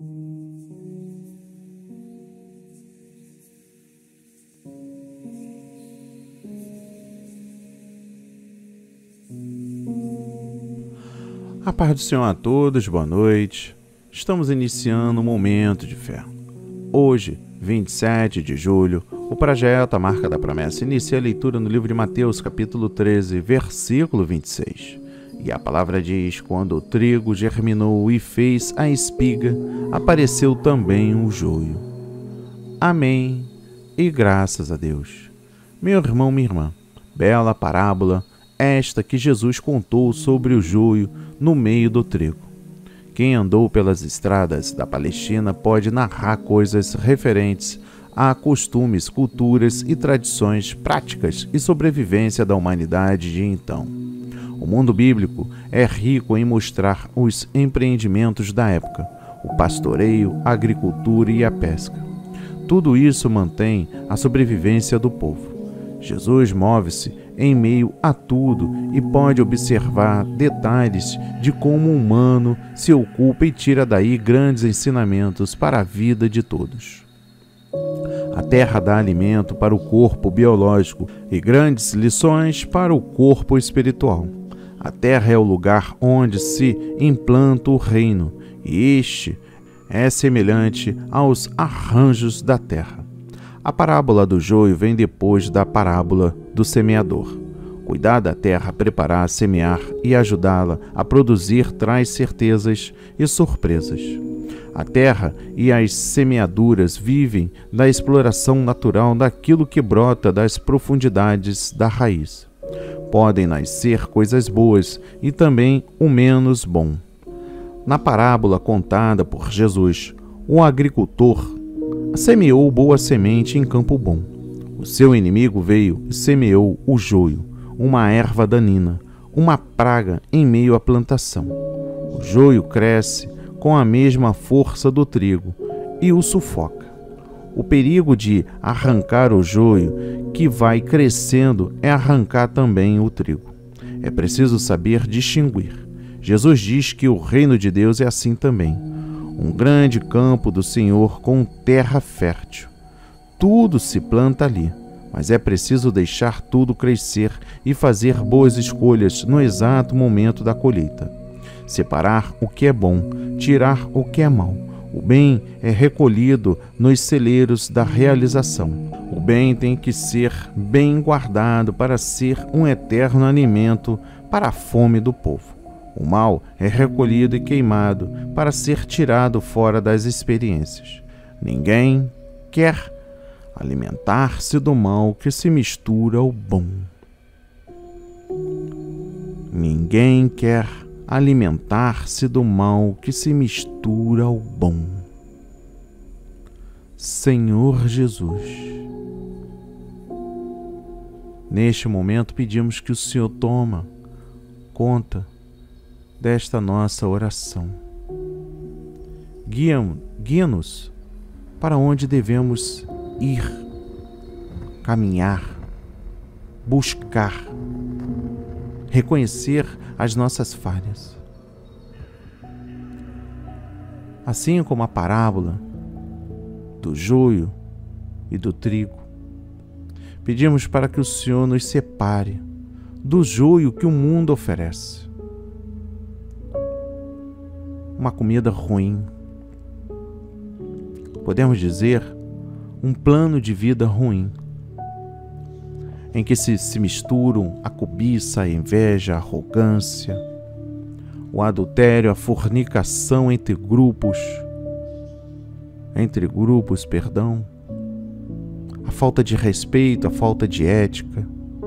A paz do Senhor a todos, boa noite. Estamos iniciando um momento de fé. Hoje, 27 de julho, o projeto A Marca da Promessa inicia a leitura no livro de Mateus, capítulo 13, versículo 26. E a palavra diz: quando o trigo germinou e fez a espiga, apareceu também o joio. Amém e graças a Deus. Meu irmão, minha irmã, bela parábola esta que Jesus contou sobre o joio no meio do trigo. Quem andou pelas estradas da Palestina pode narrar coisas referentes a costumes, culturas e tradições, práticas e sobrevivência da humanidade de então. O mundo bíblico é rico em mostrar os empreendimentos da época, o pastoreio, a agricultura e a pesca. Tudo isso mantém a sobrevivência do povo. Jesus move-se em meio a tudo e pode observar detalhes de como o humano se ocupa e tira daí grandes ensinamentos para a vida de todos. A terra dá alimento para o corpo biológico e grandes lições para o corpo espiritual. A terra é o lugar onde se implanta o reino, e este é semelhante aos arranjos da terra. A parábola do joio vem depois da parábola do semeador. Cuidar da terra, preparar, semear e ajudá-la a produzir traz certezas e surpresas. A terra e as semeaduras vivem da exploração natural daquilo que brota das profundidades da raiz. Podem nascer coisas boas e também o menos bom. Na parábola contada por Jesus, o agricultor semeou boa semente em campo bom. O seu inimigo veio e semeou o joio, uma erva danina, uma praga em meio à plantação. O joio cresce com a mesma força do trigo e o sufoca. O perigo de arrancar o joio que vai crescendo é arrancar também o trigo. É preciso saber distinguir. Jesus diz que o reino de Deus é assim também. Um grande campo do Senhor com terra fértil. Tudo se planta ali, mas é preciso deixar tudo crescer e fazer boas escolhas no exato momento da colheita. Separar o que é bom, tirar o que é mau. O bem é recolhido nos celeiros da realização. O bem tem que ser bem guardado para ser um eterno alimento para a fome do povo. O mal é recolhido e queimado para ser tirado fora das experiências. Ninguém quer alimentar-se do mal que se mistura ao bom. Ninguém quer alimentar-se do mal que se mistura ao bom. Senhor Jesus, neste momento pedimos que o Senhor toma conta desta nossa oração. Guia-nos para onde devemos ir, caminhar, buscar, reconhecer as nossas falhas. Assim como a parábola do joio e do trigo, pedimos para que o Senhor nos separe do joio que o mundo oferece. Uma comida ruim. Podemos dizer, um plano de vida ruim, em que se misturam a cobiça, a inveja, a arrogância, o adultério, a fornicação entre grupos, a falta de respeito, a falta de ética.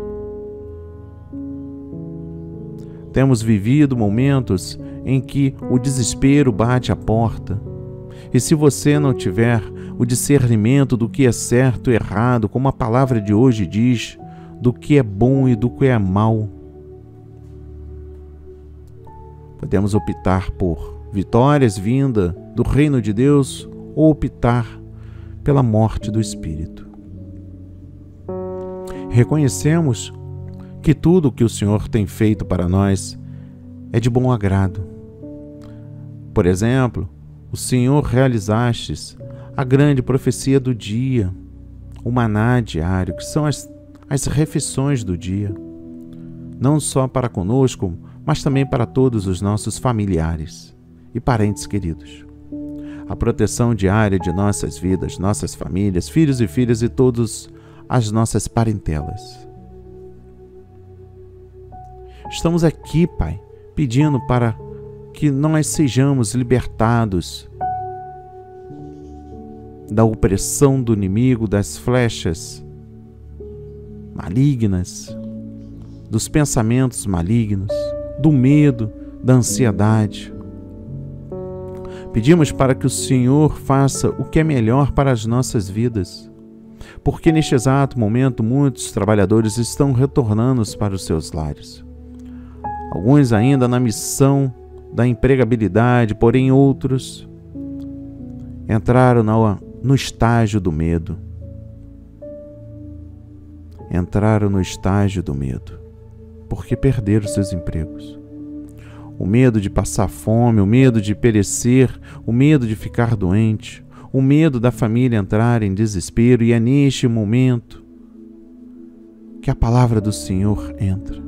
Temos vivido momentos em que o desespero bate à porta. E se você não tiver o discernimento do que é certo e errado, como a palavra de hoje diz, do que é bom e do que é mal, podemos optar por vitórias vindas do reino de Deus ou optar pela morte do espírito. Reconhecemos que tudo o que o Senhor tem feito para nós é de bom agrado. Por exemplo, o Senhor realizastes a grande profecia do dia, o maná diário, que são as refeições do dia, não só para conosco, mas também para todos os nossos familiares e parentes queridos. A proteção diária de nossas vidas, nossas famílias, filhos e filhas e todas as nossas parentelas. Estamos aqui, Pai, pedindo para que nós sejamos libertados da opressão do inimigo, das flechas malignas, dos pensamentos malignos, do medo, da ansiedade. Pedimos para que o Senhor faça o que é melhor para as nossas vidas, porque neste exato momento muitos trabalhadores estão retornando para os seus lares. Alguns ainda na missão da empregabilidade, porém outros entraram no estágio do medo. Entraram no estágio do medo, porque perderam seus empregos. O medo de passar fome, o medo de perecer, o medo de ficar doente, o medo da família entrar em desespero, e é neste momento que a palavra do Senhor entra.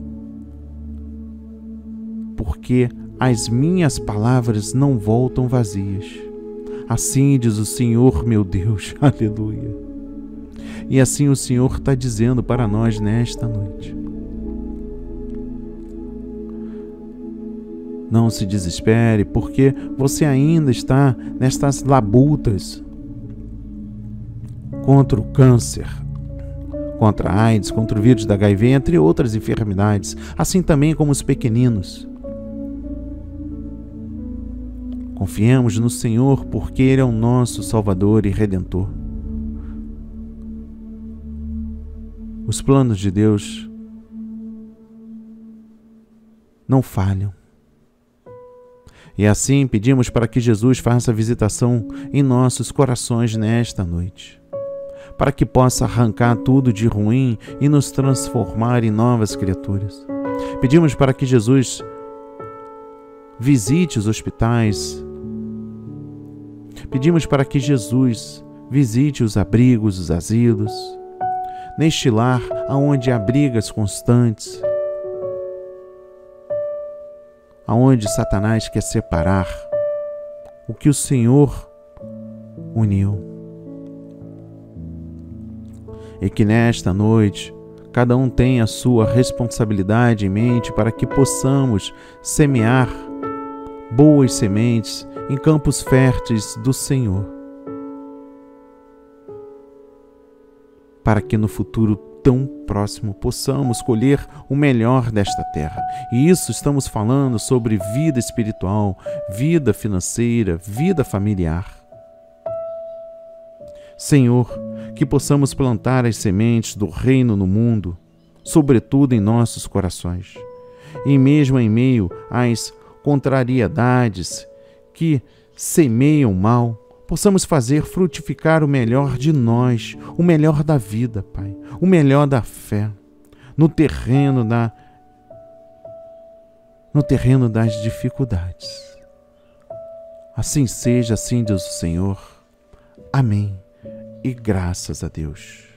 Porque as minhas palavras não voltam vazias. Assim diz o Senhor, meu Deus, aleluia. E assim o Senhor está dizendo para nós nesta noite. Não se desespere, porque você ainda está nestas labutas contra o câncer, contra a AIDS, contra o vírus da HIV, entre outras enfermidades, assim também como os pequeninos. Confiemos no Senhor, porque Ele é o nosso Salvador e Redentor. Os planos de Deus não falham. E assim pedimos para que Jesus faça visitação em nossos corações nesta noite, para que possa arrancar tudo de ruim e nos transformar em novas criaturas. Pedimos para que Jesus visite os hospitais. Pedimos para que Jesus visite os abrigos, os asilos, neste lar onde há brigas constantes, aonde Satanás quer separar o que o Senhor uniu. E que nesta noite cada um tenha a sua responsabilidade em mente para que possamos semear boas sementes em campos férteis do Senhor, para que no futuro tão próximo possamos colher o melhor desta terra. E isso estamos falando sobre vida espiritual, vida financeira, vida familiar. Senhor, que possamos plantar as sementes do reino no mundo, sobretudo em nossos corações, e mesmo em meio às contrariedades que semeiam mal, possamos fazer frutificar o melhor de nós, o melhor da vida, Pai, o melhor da fé, no terreno das dificuldades. Assim seja, assim diz o Senhor. Amém. E graças a Deus.